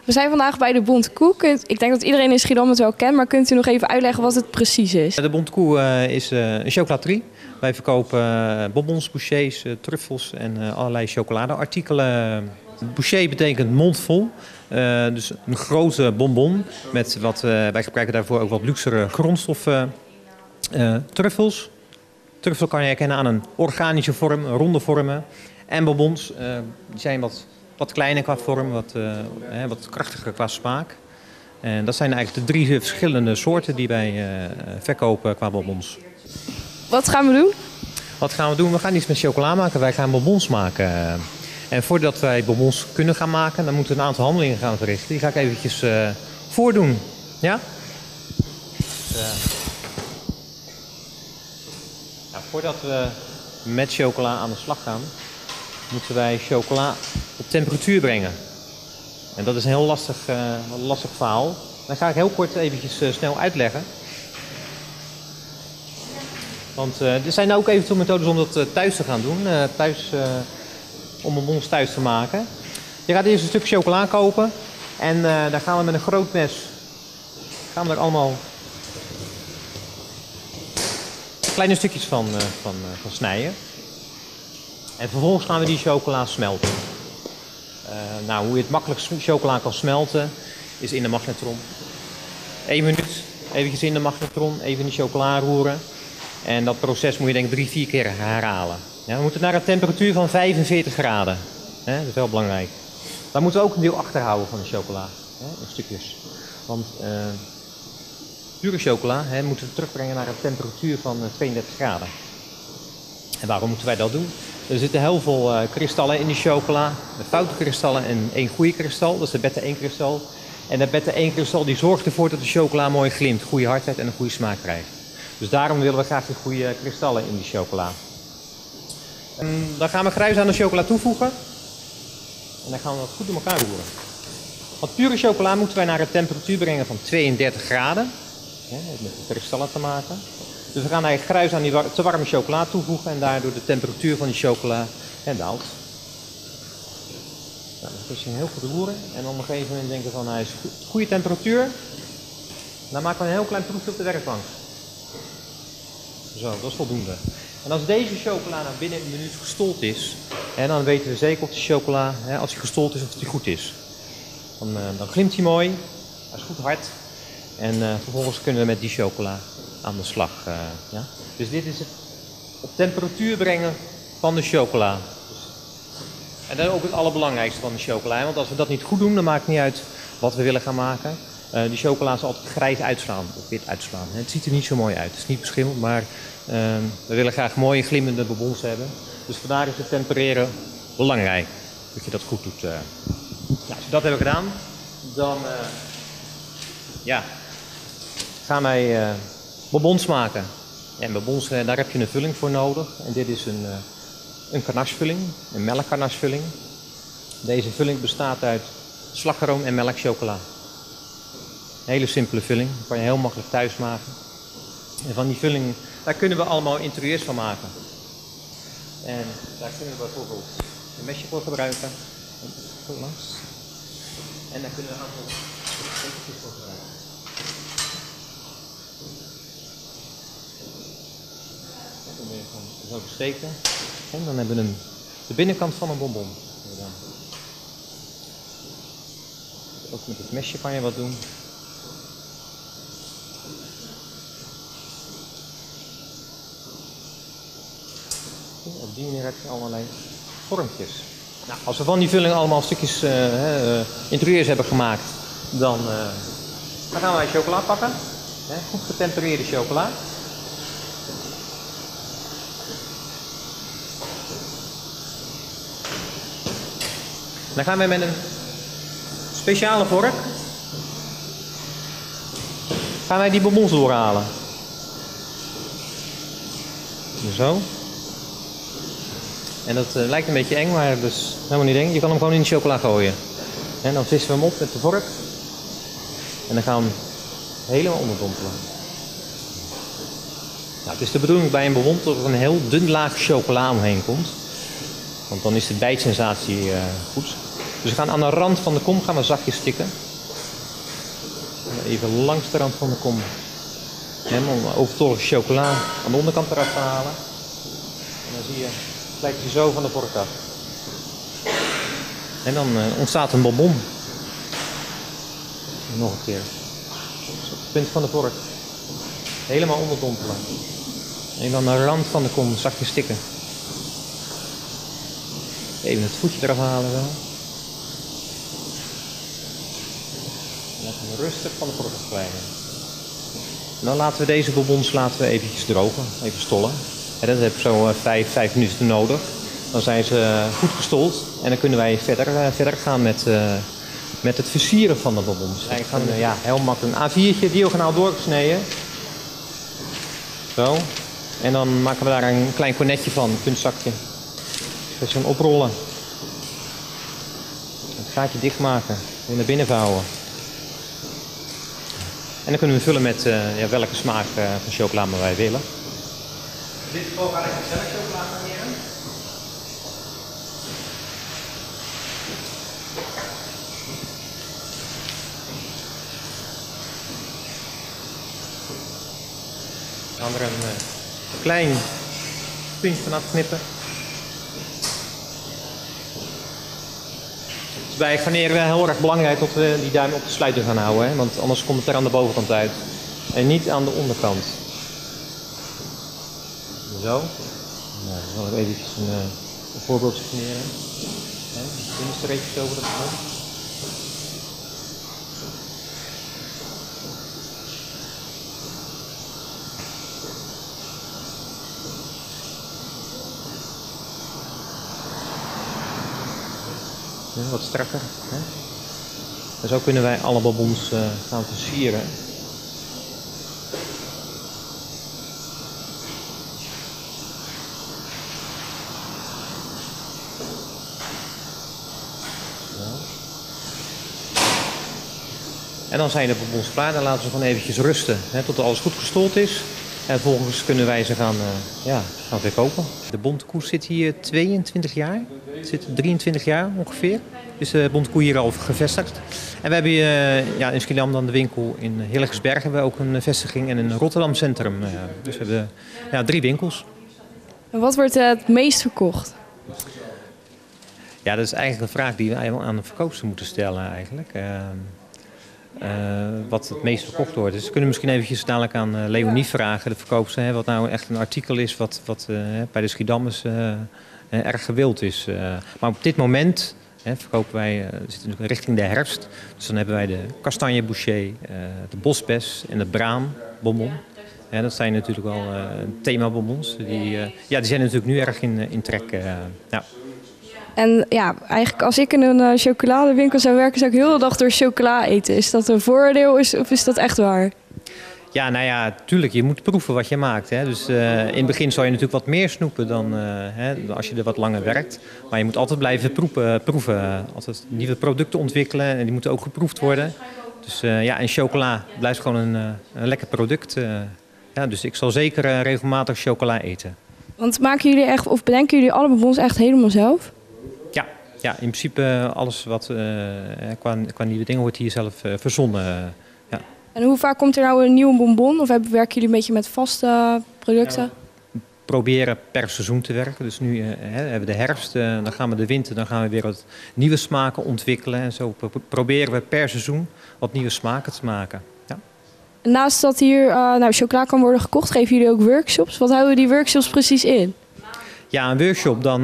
We zijn vandaag bij de Bonte Koe. Ik denk dat iedereen in Schiedam het wel kent, maar kunt u nog even uitleggen wat het precies is? De Bonte Koe is een chocolaterie. Wij verkopen bonbons, bouchées, truffels en allerlei chocoladeartikelen. Bouché betekent mondvol. Dus een grote bonbon met wat wij gebruiken daarvoor ook wat luxere grondstoffen. Truffels. Truffel kan je herkennen aan een organische vorm, ronde vormen. En bonbons die zijn wat kleiner qua vorm, wat krachtiger qua smaak. En dat zijn eigenlijk de 3 verschillende soorten die wij verkopen qua bonbons. Wat gaan we doen? Wat gaan we doen? We gaan iets met chocola maken. Wij gaan bonbons maken. En voordat wij bonbons kunnen gaan maken, dan moeten we een aantal handelingen gaan verrichten. Die ga ik eventjes voordoen. Ja? Voordat we met chocola aan de slag gaan, moeten wij chocola op temperatuur brengen. En dat is een heel lastig verhaal. Dat ga ik heel kort eventjes snel uitleggen. Want er zijn ook eventueel methodes om dat thuis te gaan doen. Om bonbons thuis te maken. Je gaat eerst een stuk chocola kopen. En daar gaan we met een groot mes er allemaal kleine stukjes van snijden. En vervolgens gaan we die chocola smelten. Hoe je het makkelijk chocola kan smelten is in de magnetron. 1 minuut, eventjes in de magnetron, even in de chocola roeren. En dat proces moet je denk ik 3-4 keer herhalen. Ja, we moeten naar een temperatuur van 45 graden. Dat is wel belangrijk. Dan moeten we ook een deel achterhouden van de chocola. In stukjes. Want pure chocola moeten we terugbrengen naar een temperatuur van 32 graden. En waarom moeten wij dat doen? Er zitten heel veel kristallen in die chocola. De foute kristallen en 1 goede kristal. Dat is de beta-1 kristal. En de beta-1 kristal die zorgt ervoor dat de chocola mooi glimt. Goede hardheid en een goede smaak krijgt. Dus daarom willen we graag die goede kristallen in die chocola. Dan gaan we gruis aan de chocola toevoegen. En dan gaan we dat goed in elkaar roeren. Want pure chocola moeten wij naar een temperatuur brengen van 32 graden. Met de kristallen te maken. Dus we gaan eigenlijk gruis aan die te warme chocola toevoegen en daardoor de temperatuur van die chocola daalt. Nou, dan is je heel goed roeren en dan op een gegeven moment denken van hij is goede temperatuur. Dan maken we een heel klein proefje op de werkbank. Zo, dat is voldoende. En als deze chocola nou binnen 1 minuut gestold is, dan weten we zeker of die chocola, als die gestold is, of die goed is. Dan glimt hij mooi, hij is goed hard en vervolgens kunnen we met die chocola aan de slag. Dus dit is het op temperatuur brengen van de chocola. En dat is ook het allerbelangrijkste van de chocola. Want als we dat niet goed doen, dan maakt het niet uit wat we willen gaan maken. Die chocola is altijd grijs uitslaan of wit uitslaan. Het ziet er niet zo mooi uit. Het is niet verschillend, maar we willen graag mooie glimmende bonbons hebben. Dus vandaar is het tempereren belangrijk. Dat je dat goed doet. Als we dat hebben gedaan, dan gaan wij bonbons maken. En bonbons, daar heb je een vulling voor nodig. En dit is een kanasvulling, een melkkanasvulling. Deze vulling bestaat uit slagroom en melkchocola. Een hele simpele vulling, die kan je heel makkelijk thuis maken. En van die vulling, daar kunnen we allemaal interieurs van maken. En daar kunnen we bijvoorbeeld een mesje voor gebruiken. En daar kunnen we een aantal stekeltjes voor gebruiken. Dan ben je gewoon zo besteken. En dan hebben we de binnenkant van een bonbon. Ook met het mesje kan je wat doen. Op die manier heb je allerlei vormpjes. Nou, als we van die vulling allemaal stukjes interieurs hebben gemaakt, dan gaan wij chocola pakken. Goed getempereerde chocola. Dan gaan we met een speciale vork die bonbons doorhalen. Zo. En dat lijkt een beetje eng, maar dat is helemaal niet eng. Je kan hem gewoon in de chocola gooien. En dan vissen we hem op met de vork. En dan gaan we hem helemaal onderdompelen. Nou, het is de bedoeling bij een bonbon dat er een heel dun laag chocola omheen komt. Want dan is de bijtsensatie goed. Dus we gaan aan de rand van de kom gaan we zachtjes stikken. Even langs de rand van de kom. Om overtollige chocola aan de onderkant eraf te halen. En dan zie je, glijdt hij zo van de vork af. En dan ontstaat een bonbon. Nog een keer. Dus op het punt van de vork. Helemaal onderdompelen. En dan aan de rand van de kom zachtjes stikken. Even het voetje eraf halen wel. En dan rustig van de vork afglijden. En dan laten we deze bonbons eventjes drogen. Even stollen. En dat heb je zo 5 minuten nodig. Dan zijn ze goed gestold. En dan kunnen wij verder gaan met het versieren van de bonbons. Wij gaan heel makkelijk een A4'tje diagonaal doorgesneden. Zo. En dan maken we daar een klein cornetje van, een puntzakje. Dus gaan oprollen. Het gaatje dichtmaken. Weer naar binnen vouwen. En dan kunnen we vullen met welke smaak van chocola wij willen. In dit geval ga ik zelf chocola garneren. Ik ga er een klein puntje van afknippen. Dus bij garneren wel heel erg belangrijk dat we die duim op de sluiter gaan houden. Hè? Want anders komt het er aan de bovenkant uit. En niet aan de onderkant. Zo. Nou, dan zal ik eventjes een voorbeeldje garneren. Een streepjes over de grond. Ja, wat strakker. Hè? En zo kunnen wij alle bonbons gaan versieren. En dan zijn de bonbons klaar. Dan laten we ze gewoon eventjes rusten tot alles goed gestold is. En vervolgens kunnen wij ze gaan verkopen. De bontekoe zit hier 22 jaar. Het zit 23 jaar ongeveer. Dus de bontekoe hier al gevestigd. En we hebben hier in Schiedam dan de winkel in Hillegersberg. Hebben we ook een vestiging en een Rotterdam Centrum. Dus we hebben 3 winkels. En wat wordt het meest verkocht? Ja, dat is eigenlijk een vraag die we aan de verkoopster moeten stellen eigenlijk. Wat het meest verkocht wordt. Dus we kunnen misschien eventjes dadelijk aan Leonie vragen, de verkoopster, wat nou echt een artikel is wat bij de Schiedammers erg gewild is. Maar op dit moment verkopen wij, we zitten natuurlijk richting de herfst, dus dan hebben wij de kastanjebouché, de bosbes en de braambonbon. Dat zijn natuurlijk wel themabonbons. Die zijn natuurlijk nu erg in trek. Ja. En ja, eigenlijk als ik in een chocoladewinkel zou werken, zou ik heel de dag door chocola eten. Is dat een voordeel of is dat echt waar? Ja, nou ja, tuurlijk. Je moet proeven wat je maakt. Hè. Dus in het begin zal je natuurlijk wat meer snoepen dan als je er wat langer werkt. Maar je moet altijd blijven proeven. Altijd nieuwe producten ontwikkelen en die moeten ook geproefd worden. Dus en chocola blijft gewoon een lekker product. Dus ik zal zeker regelmatig chocola eten. Want maken jullie echt, of bedenken jullie alle bonbons echt helemaal zelf? Ja, in principe alles wat qua nieuwe dingen wordt hier zelf verzonnen. Ja. En hoe vaak komt er nou een nieuwe bonbon? Of werken jullie een beetje met vaste producten? We proberen per seizoen te werken. Dus nu hebben we de herfst, dan gaan we de winter, dan gaan we weer wat nieuwe smaken ontwikkelen. En zo proberen we per seizoen wat nieuwe smaken te maken. Ja. En naast dat hier chocola kan worden gekocht, geven jullie ook workshops. Wat houden die workshops precies in? Ja, een workshop, dan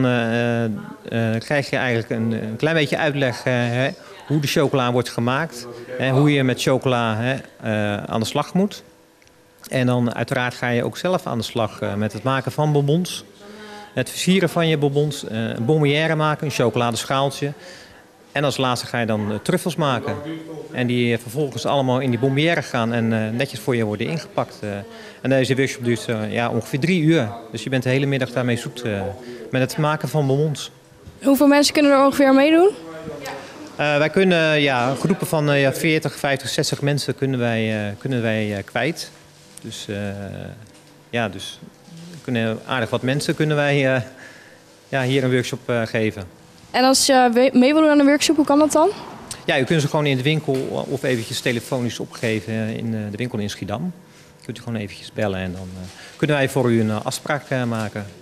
krijg je eigenlijk een klein beetje uitleg hoe de chocola wordt gemaakt. Hoe je met chocola aan de slag moet. En dan uiteraard ga je ook zelf aan de slag met het maken van bonbons. Het versieren van je bonbons, een bonbonnière maken, een chocoladeschaaltje. En als laatste ga je dan truffels maken. En die vervolgens allemaal in die bonbonnière gaan en netjes voor je worden ingepakt. En deze workshop duurt ongeveer 3 uur. Dus je bent de hele middag daarmee zoet met het maken van bonbons. Hoeveel mensen kunnen er ongeveer meedoen? Wij kunnen groepen van 40, 50, 60 mensen kunnen wij kwijt. Dus kunnen aardig wat mensen kunnen wij hier een workshop geven. En als je mee wil doen aan de workshop, hoe kan dat dan? Ja, u kunt ze gewoon in de winkel of eventjes telefonisch opgeven in de winkel in Schiedam. Kunt u gewoon eventjes bellen en dan kunnen wij voor u een afspraak maken.